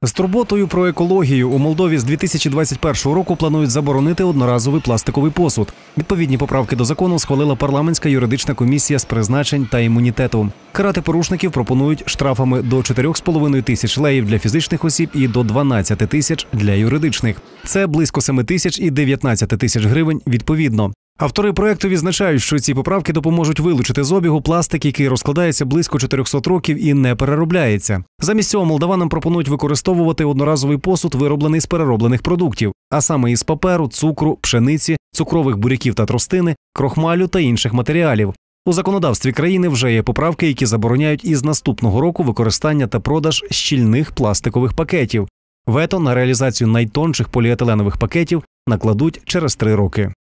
З турботою про екологію у Молдові з 2021 року планують заборонити одноразовий пластиковий посуд. Відповідні поправки до закону схвалила парламентська юридична комісія з призначень та імунітету. Карати порушників пропонують штрафами до 4,5 тисяч леїв для фізичних осіб і до 12 тисяч для юридичних. Це близько 7 тисяч і 19 тисяч гривень відповідно. Автори проекту відзначають, що ці поправки допоможуть вилучити з обігу пластик, який розкладається близько 400 років і не переробляється. Замість цього молдаванам пропонують використовувати одноразовий посуд, вироблений з перероблених продуктів, а саме із паперу, цукру, пшениці, цукрових буряків та тростини, крохмалю та інших матеріалів. У законодавстві країни вже є поправки, які забороняють із наступного року використання та продаж щільних пластикових пакетів. Вето на реалізацію найтонших поліетиленових пакетів накладуть через 3 роки.